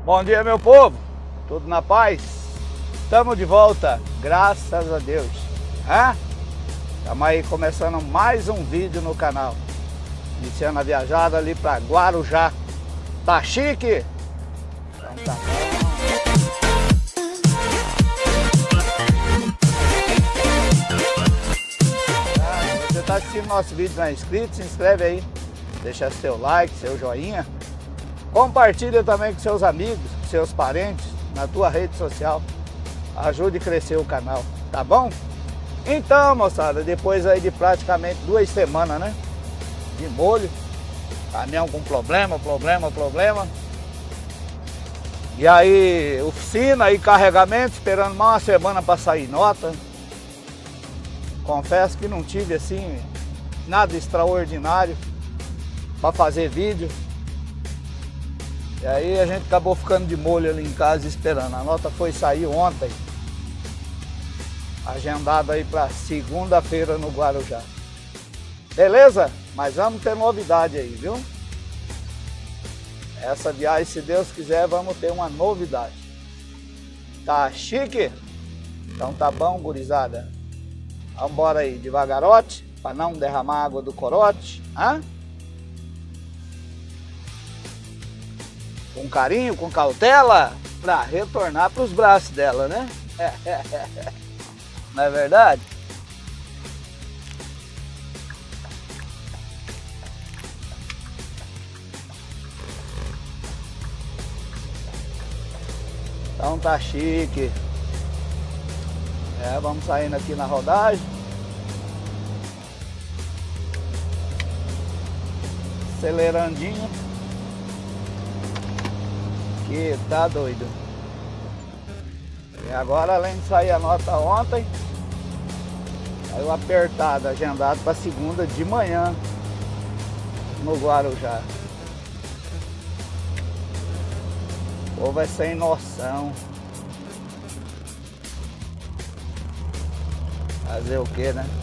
Bom dia, meu povo, tudo na paz? Estamos de volta, graças a Deus. Estamos aí começando mais um vídeo no canal. Iniciando a viajada ali para Guarujá. Tá chique? Então tá bom. Se você está assistindo nosso vídeo e não é inscrito, se inscreve aí. Deixa seu like, seu joinha. Compartilha também com seus amigos, com seus parentes, na tua rede social. Ajude a crescer o canal, tá bom? Então, moçada, depois aí de praticamente 2 semanas, né? De molho. Caminhão com problema. E aí, oficina e carregamento, esperando mais uma semana para sair nota. Confesso que não tive, assim, nada extraordinário para fazer vídeo. E aí a gente acabou ficando de molho ali em casa esperando. A nota foi sair ontem. Agendado aí para segunda-feira no Guarujá. Beleza? Mas vamos ter novidade aí, viu? Essa viagem, se Deus quiser, vamos ter uma novidade. Tá chique? Então tá bom, gurizada. Vamos embora aí devagarote, para não derramar água do corote. Com carinho, com cautela, para retornar para os braços dela, né? Não é verdade? Então tá chique. Vamos saindo aqui na rodagem. Acelerandinho. Que tá doido. E agora, além de sair a nota ontem, saiu apertado, agendado para segunda de manhã no Guarujá. O povo é sem noção. Fazer o que, né?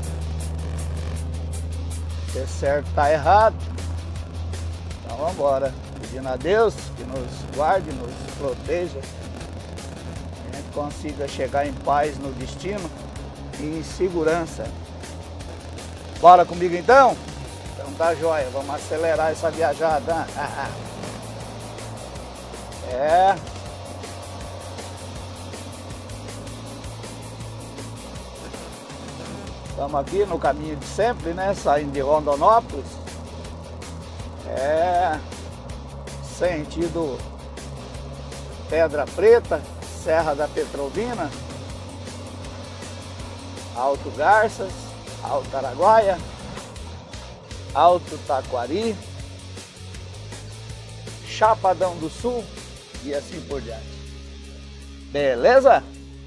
Se é certo, tá errado. Então vamos embora. Pedindo a Deus que nos guarde, nos proteja, que a gente consiga chegar em paz no destino e em segurança. Bora comigo então? Então tá joia, vamos acelerar essa viajada. Estamos aqui no caminho de sempre, né? Saindo de Rondonópolis. Sentido Pedra Preta, Serra da Petrovina, Alto Garças, Alto Araguaia, Alto Taquari, Chapadão do Sul e assim por diante. Beleza?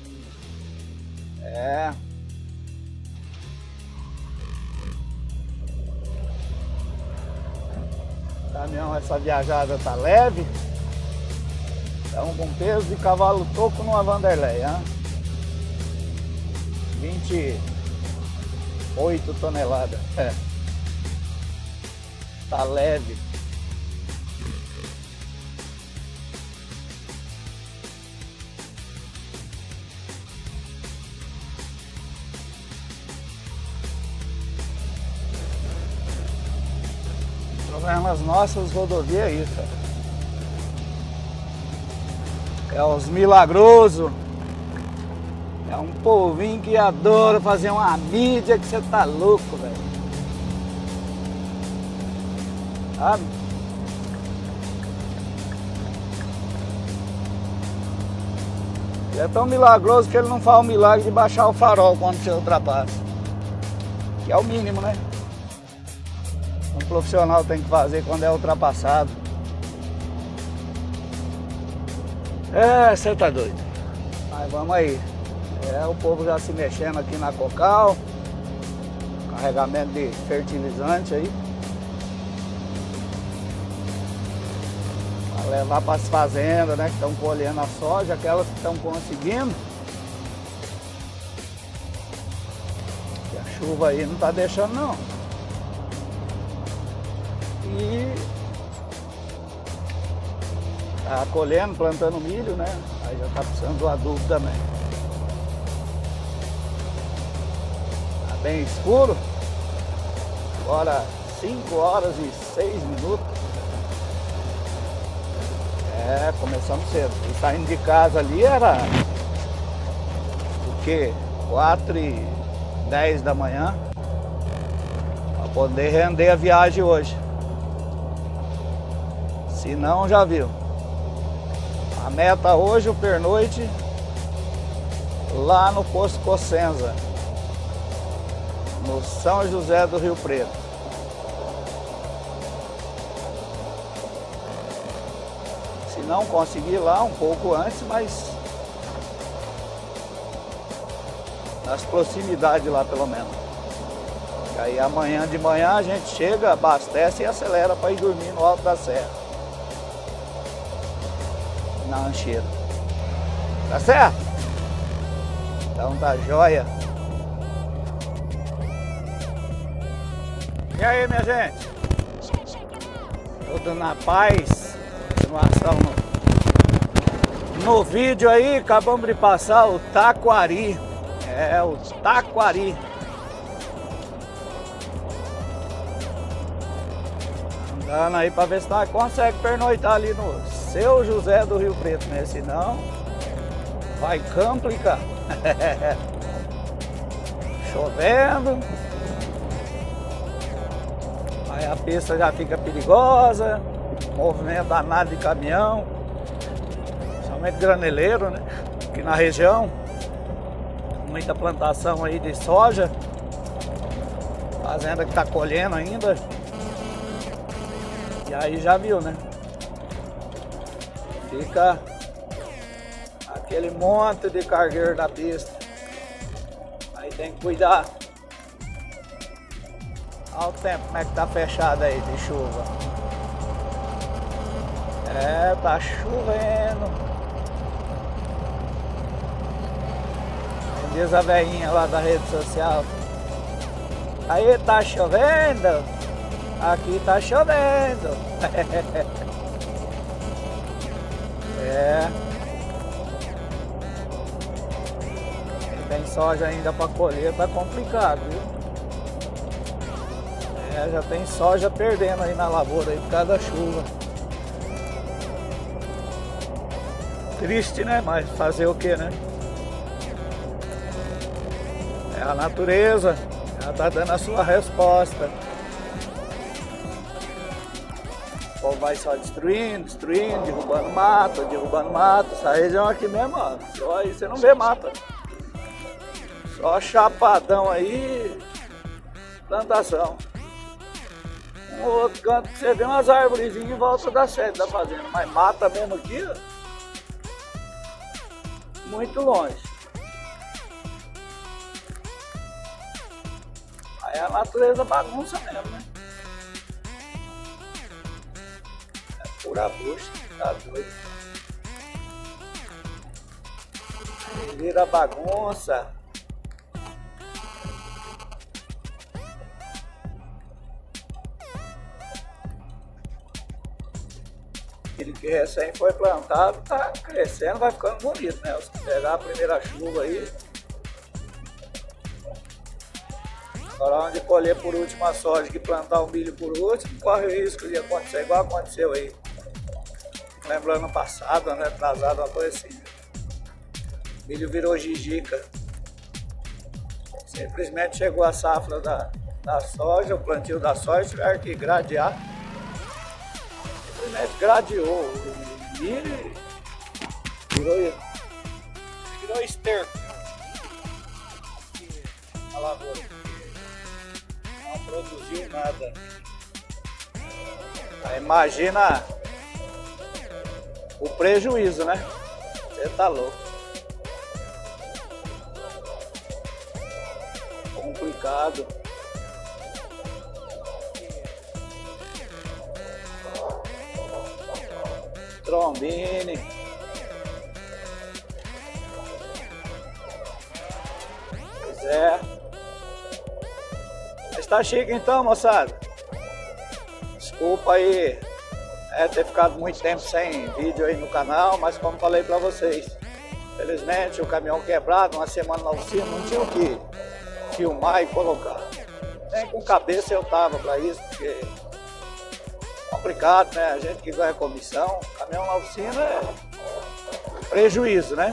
Caminhão, essa viajada tá leve. Estamos com peso de cavalo toco numa Vanderlei, 28 toneladas. Tá leve. Nas nossas rodovias é isso. É os milagrosos. É um povinho que adora fazer uma mídia que você tá louco, velho. Sabe? Ele é tão milagroso que ele não faz o milagre de baixar o farol quando você ultrapassa. Que é o mínimo, né? Um profissional tem que fazer quando é ultrapassado. Você tá doido. Mas vamos aí. O povo já se mexendo aqui na Cocal. Carregamento de fertilizante aí. Para levar para as fazendas, né? Que estão colhendo a soja, aquelas que estão conseguindo. E a chuva aí não tá deixando não. E Tá colhendo, plantando milho, né? Aí já tá precisando do adubo também. Tá bem escuro. Agora 5 horas e 6 minutos. É, começamos cedo. E saindo de casa ali era o quê? 4h10 da manhã. Pra poder render a viagem hoje. Se não, já viu. A meta hoje, o pernoite, lá no Posto Cossenza, no São José do Rio Preto. Se não conseguir lá um pouco antes, mas nas proximidades lá pelo menos. E aí amanhã de manhã a gente chega, abastece e acelera para ir dormir no Alto da Serra. Na Ancheira. Tá certo? Então tá joia. E aí, minha gente? Tudo na paz. Continuação no vídeo aí, acabamos de passar o Taquari. É, o Taquari. Andando aí pra ver se nós consegue pernoitar ali no Seu José do Rio Preto, né? Senão vai complicar. Chovendo. Aí a pista já fica perigosa. Movimento danado de caminhão. Somente graneleiro, né? Aqui na região. Muita plantação aí de soja. Fazenda que tá colhendo ainda. E aí já viu, né? Fica aquele monte de cargueiro na pista. Aí tem que cuidar. Olha o tempo como é que tá fechado aí de chuva. É, tá chovendo. Diz a velhinha lá da rede social. Aí tá chovendo. Aqui tá chovendo. É. Tem soja ainda para colher, tá complicado, viu? É, já tem soja perdendo aí na lavoura aí por causa da chuva. Triste, né? Mas fazer o que, né? É a natureza, ela tá dando a sua resposta. O povo vai só destruindo, derrubando mato. Essa região aqui mesmo, ó, só aí você não vê mata. Só chapadão aí, plantação. Um outro canto que você vê umas árvorezinhas em volta da sede da fazenda, mas mata mesmo aqui, ó, muito longe. Aí a natureza bagunça mesmo, né? Pura bucha, tá doido. Aí vira bagunça. Aquele que recém foi plantado tá crescendo, vai ficando bonito, né? Se pegar a primeira chuva aí. Agora onde colher por último a soja, que plantar o milho por último, corre o risco de acontecer igual aconteceu aí. Lembro ano passado, ano atrasado, uma coisa assim. O milho virou gigica. Simplesmente chegou a safra da soja, o plantio da soja, tiveram que gradear. Simplesmente gradeou o milho e virou esterco. A lavoura. Não produziu nada. Aí imagina o prejuízo, né? Você tá louco. Complicado. Trombine. Pois é. Está chique então, moçada. Desculpa aí ter ficado muito tempo sem vídeo aí no canal, mas como falei para vocês, felizmente o caminhão quebrado, uma semana na oficina, não tinha o que filmar e colocar. Nem com cabeça eu tava para isso, porque é complicado, né? A gente que ganha comissão, caminhão na oficina é prejuízo, né?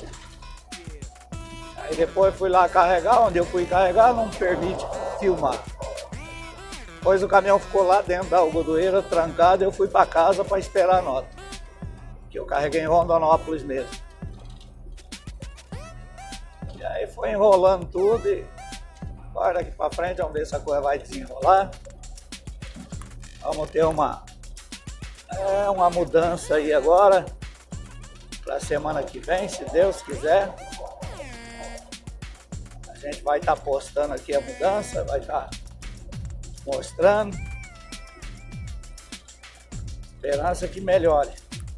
Aí depois fui lá carregar, onde eu fui carregar não permite filmar. Depois o caminhão ficou lá dentro da algodoeira, trancado, eu fui para casa para esperar a nota. Que eu carreguei em Rondonópolis mesmo. E aí foi enrolando tudo e agora daqui para frente vamos ver se a coisa vai desenrolar. Vamos ter uma mudança aí agora, para a semana que vem, se Deus quiser. A gente vai estar postando aqui a mudança, vai estar mostrando. Esperança que melhore.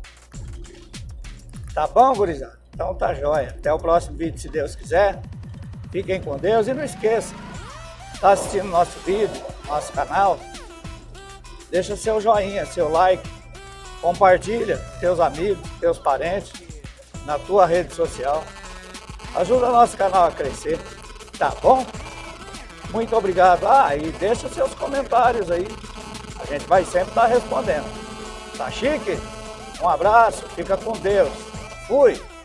Tá bom, gurizada? Então tá jóia. Até o próximo vídeo, se Deus quiser. Fiquem com Deus e não esqueça, tá assistindo nosso vídeo, nosso canal, deixa seu joinha, seu like, compartilha com teus amigos, teus parentes, na tua rede social. Ajuda o nosso canal a crescer, tá bom? Muito obrigado. E deixa seus comentários aí. A gente vai sempre estar respondendo. Tá chique? Um abraço, fica com Deus. Fui!